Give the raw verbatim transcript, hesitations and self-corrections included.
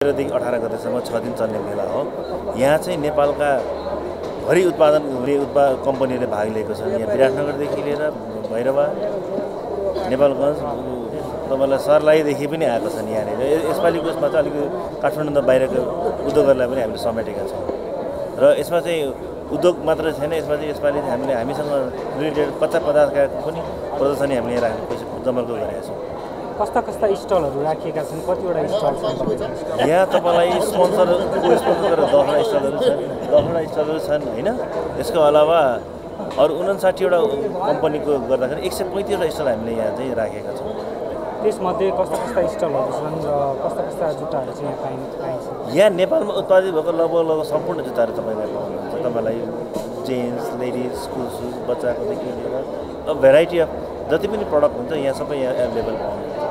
तेह्रदेखि अठार गतेसम्म छ दिन चल्ने मेला हो। यहाँ चाहिँ नेपालका भरि उत्पादन हुने उत्पाद कम्पनीले भाग लिएको छन्। यहाँ विराटनगरदेखि लिएर भैरवा, नेपालगञ्ज, तपाईँलाई सर्लाहीदेखि पनि आएको छन् यहाँनिर। यसपालिको उसमा चाहिँ अलिकति काठमाडौँ बाहिरको उद्योगहरूलाई पनि हामीले समेटेका छौँ र यसमा चाहिँ उद्योग मात्र छैन, यसमा चाहिँ यसपालि हामीले हामीसँग रिलेटेड कच्चा पदार्थका पनि प्रदर्शनी हामीले राखेको जमर्को गरेका छौँ। कस्ता कस्ता स्टलहरू राखिएका छन्, कतिवटा स्टल छन् यहाँ तपाईँलाई स्पोन्सर स्पोन्सर गरेर दसवटा स्टलहरू छन् दसवटा स्टलहरू छन् होइन। यसको अलावा अरू उनासाठीवटा कम्पनीको गर्दाखेरि एक सय पैँतिसवटा स्टल हामीले यहाँ चाहिँ राखेका छौँ। त्यसमध्ये कस्ता कस्ता स्टलहरू छन् र कस्ता कस्ता जुत्ताहरू चाहिँ यहाँ पाइन्छ पाइन्छ यहाँ नेपालमा उत्पादित भएको लगभग लगभग सम्पूर्ण जुत्ताहरू तपाईँलाई पाउनुहुन्छ। तपाईँलाई जेन्ट्स, लेडिज, स्कुल सुज, बच्चाकोदेखि लिएर भेराइटी अफ जति पनि प्रडक्ट हुन्छ यहाँ सबै यहाँ एभाइलेबल पाउनुहुन्छ।